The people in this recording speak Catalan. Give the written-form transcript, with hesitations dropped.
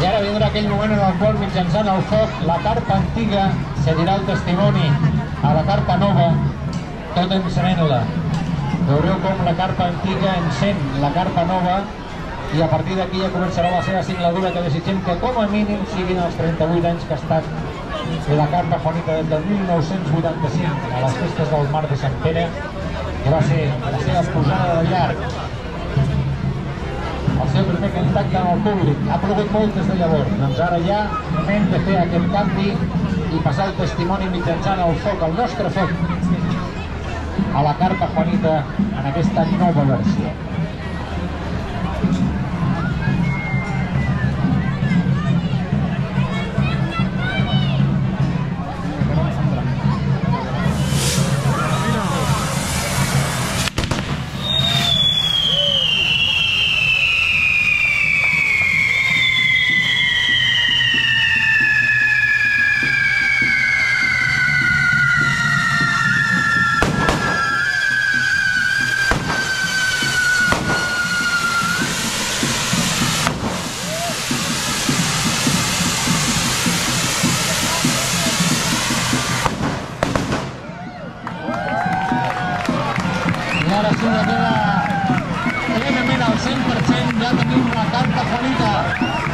I ara vindrà aquell moment en el qual, mitjançant el foc, la carpa antiga cedirà el testimoni a la carpa nova, tot encenent-la. Veureu com la carpa antiga encén la carpa nova i a partir d'aquí ja començarà la seva signatura, que desitgem que com a mínim siguin els 38 anys que ha estat la carpa Juanita des del 1985 a les festes del Mar de Sant Pere, que va ser la seva posada de llarg, el seu primer contacte amb el públic. Ha plogut molt des de llavors, doncs ara ja hem de fer aquest canvi i passar el testimoni mitjançant el foc, el nostre foc, a la carpa Juanita en aquesta nova versió. I ara sí que queda plenament al 100%, ja tenim la carpa Juanita.